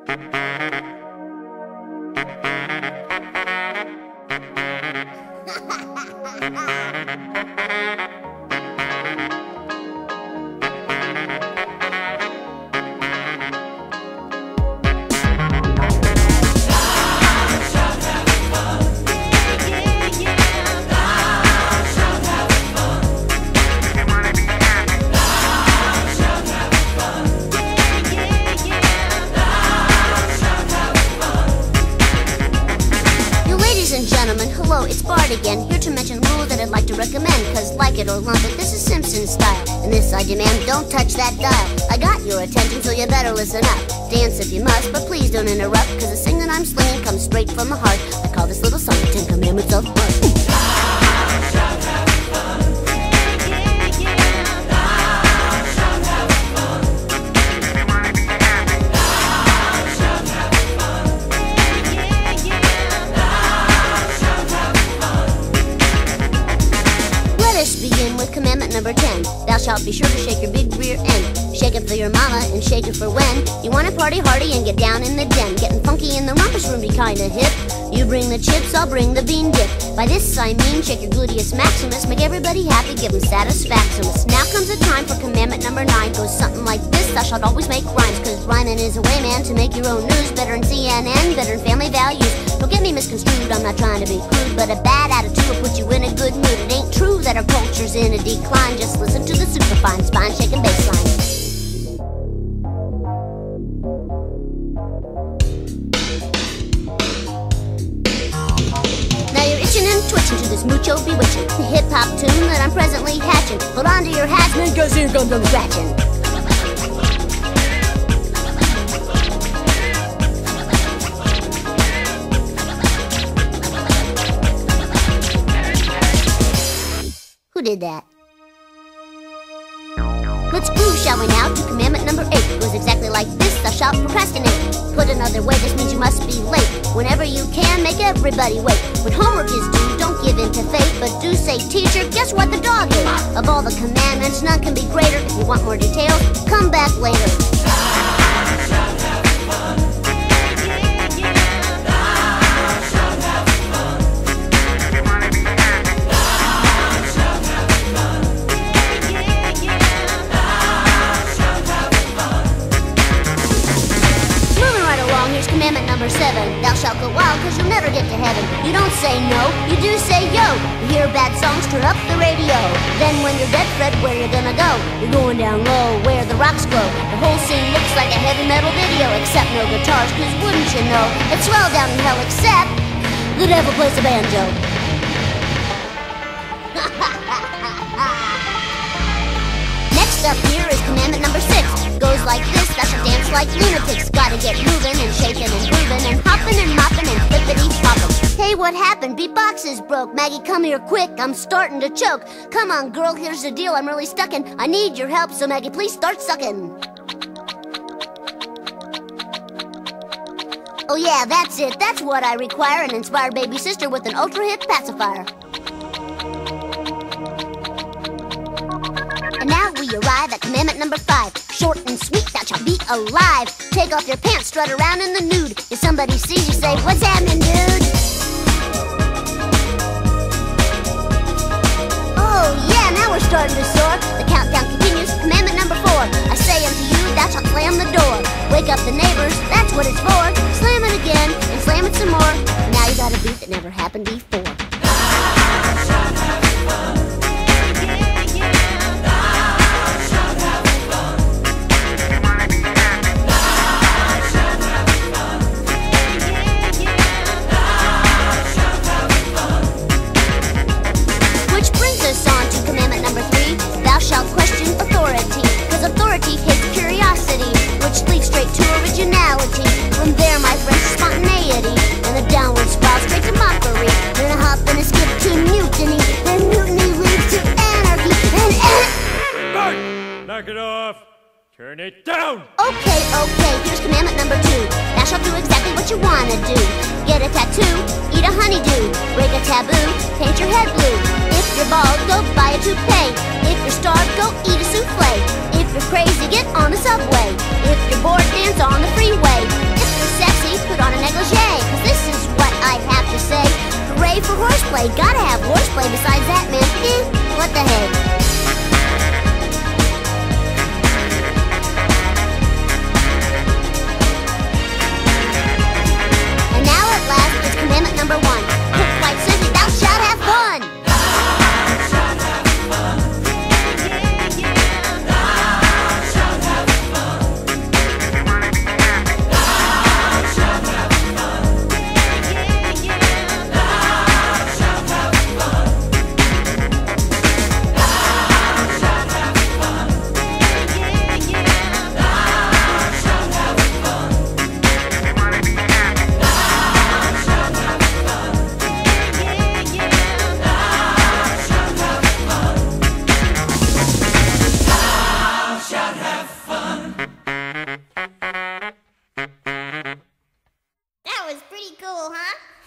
Hello, it's Bart again, here to mention a rule that I'd like to recommend, cause like it or lump it, this is Simpson-style. And this I demand, don't touch that dial. I got your attention, so you better listen up. Dance if you must, but please don't interrupt, cause the sing that I'm slinging comes straight from the heart. I call this little song the 10 Commandments of Bart. Begin with commandment number 10. Thou shalt be sure to shake your big rear end. Shake it for your mama and shake it for when you want to party hardy and get down in the den. Getting funky in the rumpus room be kinda hip. You bring the chips, I'll bring the bean dip. By this I mean shake your gluteus maximus. Make everybody happy, give them satisfactimus. Now comes the time for commandment number 9. Goes something like this: thou shalt always make rhymes, cause rhyming is a way, man, to make your own news. Better than CNN, better than family values. Don't get me misconstrued, I'm not trying to be crude, but a bad attitude will put you in a good mood. It ain't true that our culture's in a decline. Just listen to the superfine spine-shaking bass line. Now you're itching and twitching to this mucho bewitchin, the hip-hop tune that I'm presently hatching. Hold on to your hats, man, cause here comes the scratchin. Who did that? Let's groove, shall we now, to commandment number 8. Goes exactly like this: thou shalt procrastinate. Put another way, this means you must be late. Whenever you can, make everybody wait. When homework is due, don't give in to fate, but do say, teacher, guess what the dog is? Of all the commandments, none can be greater. If you want more details, come back later. Commandment number 7. Thou shalt go wild, cause you'll never get to heaven. You don't say no, you do say yo. You hear bad songs, turn up the radio. Then when you're dead, Fred, where you gonna go? You're going down low, where the rocks grow. The whole scene looks like a heavy metal video, except no guitars, cause wouldn't you know, it's swell down in hell, except the devil plays the banjo. Next up here is commandment number 6. Goes like this: thou shalt dance like lunatics. Gotta get movin' and shakin' and groovin' and hoppin' and moppin' and flippity-floppin'. Hey, what happened? Beatbox is broke. Maggie, come here quick, I'm starting to choke. Come on, girl, here's the deal, I'm really stuckin'. I need your help, so Maggie, please start suckin'. Oh yeah, that's it, that's what I require: an inspired baby sister with an ultra-hip pacifier. And now we arrive at commandment number 5. Short and sweet, thou shalt be alive. Take off your pants, strut around in the nude. If somebody sees you, say, what's happening, dude? Oh yeah, now we're starting to soar. The countdown continues. Commandment number 4. I say unto you, thou shalt slam the door. Wake up the neighbors, that's what it's for. Slam it again, and slam it some more. Now you got a beat that never happened before. From there, my friends, spontaneity, and the downward spiral straight to mockery. Then I hop and a skip to mutiny, and mutiny leads to anarchy, and Bart! Knock it off! Turn it down! Okay, here's commandment number 2. Thou shalt do exactly what you wanna do. Get a tattoo, eat a honeydew, break a taboo, paint your head blue. If you're bald, go buy a toupee. If you're starved, go eat a souffle. If you're crazy, get on the subway. If you're bored, dance on the freeway. If you're play. Gotta have horseplay besides that, man. What the heck? And now at last, it's commandment number 1. Put quite simply, thou shalt have fun. That was pretty cool, huh?